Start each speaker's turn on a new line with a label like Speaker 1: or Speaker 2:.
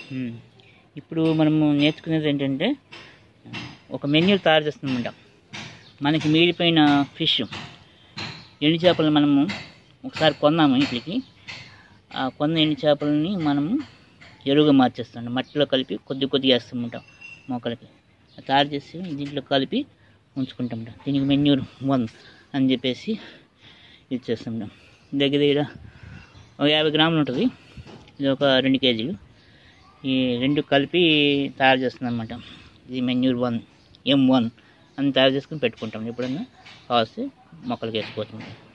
Speaker 1: ఇప్పుడు మనము నేర్చుకునేది ఏంటంటే ఒక మెన్యూ తయారు చేస్తున్నామంట. మనకి మిగిలిపోయిన ఫిష్ ఎండు చేపలు మనము ఒకసారి కొన్నాము ఇంటికి. ఆ కొన్న ఎండు చేపలని మనము ఎరువుగా మార్చేస్తాం, మట్టిలో కలిపి కొద్దిగా వేస్తామంటాం మొక్కలకి. తయారు చేసి దీంట్లో కలిపి ఉంచుకుంటాం. దీనికి మెన్యూ 1 అని చెప్పేసి ఇది చేస్తుంటాం. దగ్గర ఒక 50 గ్రాములు ఉంటుంది. ఇది ఒక 2 కేజీలు. ఈ 2 కలిపి తయారు చేస్తుంది అనమాట. ఇది మెన్యూ 1 M1 అని తయారు చేసుకుని పెట్టుకుంటాం. ఎప్పుడన్నా కావాల్సి మొక్కలకి వేసుకోవచ్చు.